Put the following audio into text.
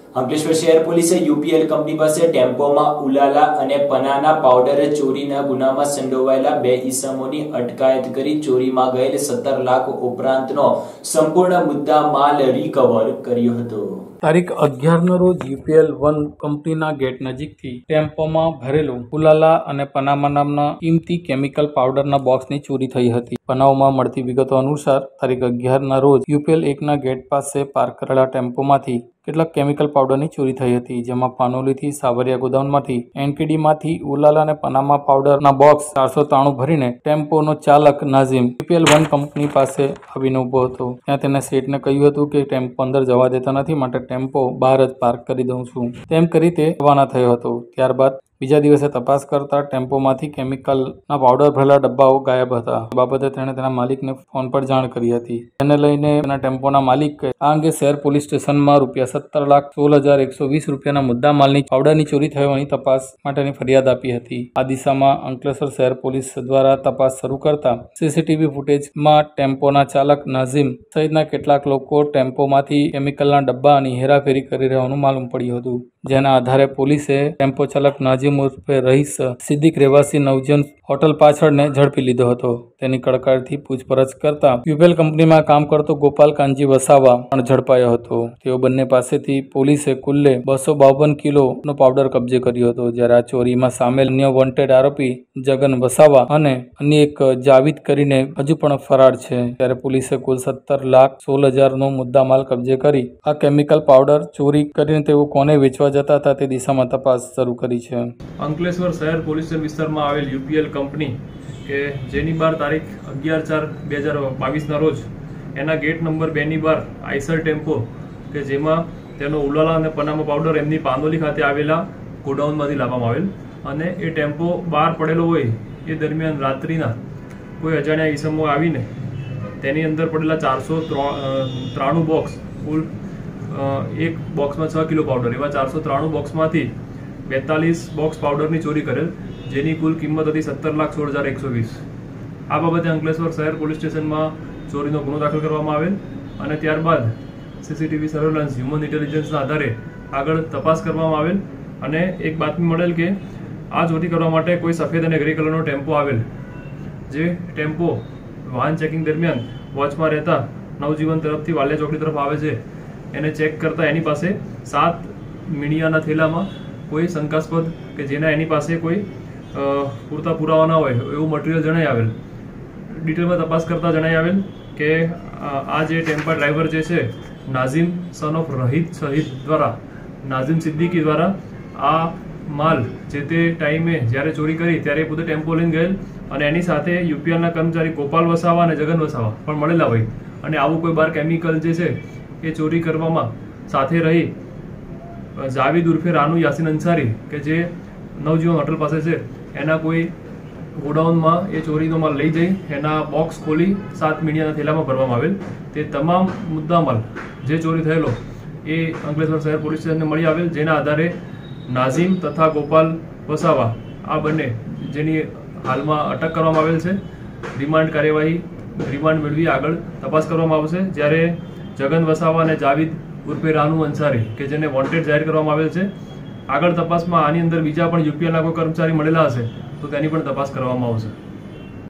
અંકલેશ્વર શહેર પોલીસે UPL company પાસે ટેમ્પોમાં ઉલાલા અને પનાના પાવડર ચોરીના ગુનામાં સંડોવાયેલા 2 ઈસમોની અટકાયત કરી ચોરીમાં ગયેલ 17 લાખ ઉપરાંતનો સંપૂર્ણ મુદ્દા માલ રિકવર કર્યો હતો। તારીખ 11 રોજ યુપીએલ 1 કંપનીના ગેટ નજીકથી ટેમ્પોમાં ભરેલું ઉલાલા અને પનામા નામના કિંમતી કેમિકલ પાવડરના બોક્સની ચોરી થઈ હતી। બનાવમાં મળતી વિગતો અનુસાર તારીખ 11ના રોજ યુપીએલ 1ના ગેટ પાસે પાર્ક કરેલા ટેમ્પોમાંથી કેટલાક કેમિકલ પાવડરની ચોરી થઈ હતી, જેમાં પાનોલીથી સાવરિયા ગોદામમાંથી એનકેડીમાંથી ઉલાલા અને પનામા પાવડરના બોક્સ 493 ભરીને ટેમ્પોનો ચાલક નાઝીમ યુપીએલ 1 કંપની પાસે આવીને ઊભો હતો। ત્યાં તેને શેઠને કહ્યું હતું કે ટેમ્પો અંદર જવા દેતા નથી, માટે ટેમ્પો બહાર જ પાર્ક કરી દઉં છું, તેમ કરી તે રવાના થયો હતો। ત્યારબાદ બીજા દિવસે તપાસ કરતા ટેમ્પોમાંથી કેમિકલના પાવડર ભરેલા ડબ્બાઓ ગાયબ હતા। આ બાબતે તેણે તેના માલિકને ફોન પર જાણ કરી હતી, જેને લઈને તેના ટેમ્પોના માલિકે આ અંગે શહેર પોલીસ સ્ટેશનમાં ₹17,16,120 રૂપિયાના મુદ્દા માલની પાવડરની ચોરી થવાની તપાસ માટેની ફરિયાદ આપી હતી। આ દિશામાં અંકલેશ્વર શહેર પોલીસ દ્વારા તપાસ શરૂ કરતા સીસીટીવી ફૂટેજમાં ટેમ્પોના ચાલક નાઝીમ સહિતના કેટલાક લોકો ટેમ્પોમાંથી કેમિકલના ડબ્બાની હેરાફેરી કરી રહેવાનું માલુમ પડ્યું હતું, જેના આધારે પોલીસે ટેમ્પો ચાલક નાઝીમ ઉર્ફે રહીસ સિદ્દીક રહેવાસી નવજીવન હોટલ પાછળને ઝડપી લીધો હતો। તેની કડકાઈથી પૂછપરછ કરતા યુપીએલ કંપનીમાં કામ કરતો ગોપાલ કાનજી વસાવા પણ ઝડપાયો હતો। તેઓ બંને પાસેથી પોલીસે કુલ્લે 252 કિલોનો પાવડર કબજે કર્યો હતો, જ્યારે આ ચોરીમાં સામેલ અન્ય વોન્ટેડ આરોપી જગન વસાવા અને અન્ય એક જાવીદ કરીને હજુ પણ ફરાર છે। ત્યારે પોલીસે કુલ 17,16,000નો મુદ્દામાલ કબજે કરી આ કેમિકલ પાવડર ચોરી કરીને તેઓ કોને વેચવા જતા હતા તે દિશામાં તપાસ શરૂ કરી છે। અંકલેશ્વર શહેર પોલીસ સ્ટેશન વિસ્તારમાં આવેલ યુપીએલ કંપની કે જેની બહાર તારીખ 11/4/2022ના રોજ એના ગેટ નંબર 2ની બહાર આઈસર ટેમ્પો કે જેમાં તેનો ઉલાલા અને પનામા પાવડર એમની પાનોલી ખાતે આવેલા ગોડાઉનમાંથી લાવવામાં આવેલ અને એ ટેમ્પો બહાર પડેલો હોય એ દરમિયાન રાત્રિના કોઈ અજાણ્યા ઈસમો આવીને તેની અંદર પડેલા 493 બોક્સ, કુલ એક બોક્સમાં 6 કિલો પાવડર, એવા 493 બોક્સમાંથી 42 બોક્સ પાવડરની ચોરી કરેલ, જેની કુલ કિંમત હતી 17,16,120। આ બાબતે અંકલેશ્વર શહેર પોલીસ સ્ટેશનમાં ચોરીનો ગુનો દાખલ કરવામાં આવેલ અને ત્યારબાદ સીસીટીવી સર્વેલન્સ હ્યુમન ઇન્ટેલિજન્સના આધારે આગળ તપાસ કરવામાં આવેલ અને એક બાતમી મળેલ કે આ ચોરી કરવા માટે કોઈ સફેદ અને ગ્રે કલરનો ટેમ્પો આવેલ, જે ટેમ્પો વાહન ચેકિંગ દરમિયાન વોચમાં રહેતા નવજીવન તરફથી વાલિયા ચોકડી તરફ આવે છે, એને ચેક કરતા એની પાસે 7 મીણિયાના થેલામાં કોઈ શંકાસ્પદ કે જેના એની પાસે કોઈ પૂરતા પુરાવા ના હોય એવું મટીરિયલ જણાઈ આવેલ। ડિટેલમાં તપાસ કરતા જણાઈ આવેલ કે આ જે ટેમ્પા ડ્રાઈવર જે છે નાઝીમ સન ઓફ રહીદ શહીદ દ્વારા, નાઝીમ સિદ્દીકી દ્વારા આ માલ જે તે ટાઈમે જ્યારે ચોરી કરી ત્યારે પોતે ટેમ્પો લઈને ગયેલ અને એની સાથે યુપીએલના કર્મચારી ગોપાલ વસાવા અને જગન વસાવા પણ મળેલા હોય અને આવું કોઈ બાર કેમિકલ જે છે એ ચોરી કરવામાં સાથે રહી જાવીદ ઉર્ફે રાનુ યાસીન અંસારી કે જે નવજીવન હોટલ પાસે છે એના કોઈ ગોડાઉનમાં એ ચોરીનો માલ લઈ જઈ એના બોક્સ ખોલી 7 મીણિયાના થેલામાં ભરવામાં આવેલ। તે તમામ મુદ્દામાલ જે ચોરી થયેલો એ અંકલેશ્વર શહેર પોલીસ સ્ટેશનને મળી આવેલ, જેના આધારે નાઝીમ તથા ગોપાલ વસાવા આ બંને જેની હાલમાં અટક કરવામાં આવેલ છે। રિમાન્ડ મેળવી આગળ તપાસ કરવામાં આવશે, જ્યારે જગન વસાવા અને જાવીદ ઉર્ફે રાનુ અંસારી કે જેને વોન્ટેડ જાહેર કરવામાં આવેલ છે, આગળ તપાસમાં આની અંદર બીજા પણ યુપીએલના કોઈ કર્મચારી મળેલા હશે તો તેની પણ તપાસ કરવામાં આવશે।